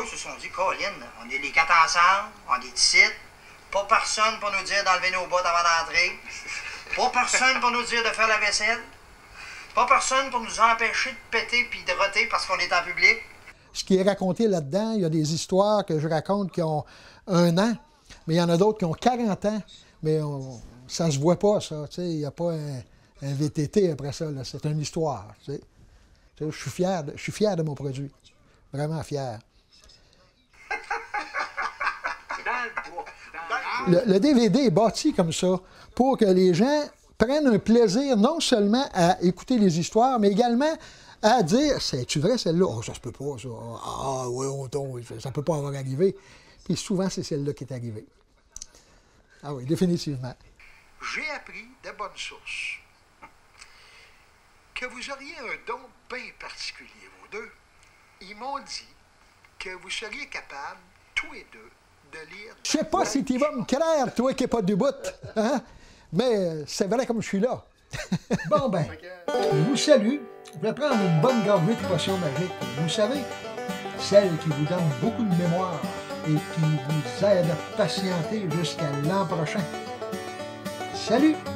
autres se sont dit, Colin, on est les quatre ensemble, on est ici, pas personne pour nous dire d'enlever nos bottes avant d'entrer, pas personne pour nous dire de faire la vaisselle, pas personne pour nous empêcher de péter puis de roter parce qu'on est en public. Ce qui est raconté là-dedans, il y a des histoires que je raconte qui ont 1 an, mais il y en a d'autres qui ont 40 ans, mais ça se voit pas, ça. Il n'y a pas un VTT après ça, c'est une histoire. T'sais. Je suis fier de mon produit. Vraiment fier. Le DVD est bâti comme ça pour que les gens prennent un plaisir non seulement à écouter les histoires, mais également à dire « C'est-tu vrai celle-là? Oh, ça se peut pas, ça. Ah, oui, ça peut pas avoir arrivé. » Puis souvent, c'est celle-là qui est arrivée. Ah oui, définitivement. J'ai appris de bonnes sources que vous auriez un don bien particulier, vous deux. Ils m'ont dit que vous seriez capables, tous les deux, de lire... Je sais pas si tu vas me craindre, toi qui n'es pas du bout, hein? Mais c'est vrai comme je suis là. Bon ben, je vous salue. Je vais prendre une bonne gorgée de potion magique. Vous savez, celle qui vous donne beaucoup de mémoire et qui vous aide à patienter jusqu'à l'an prochain. Salut!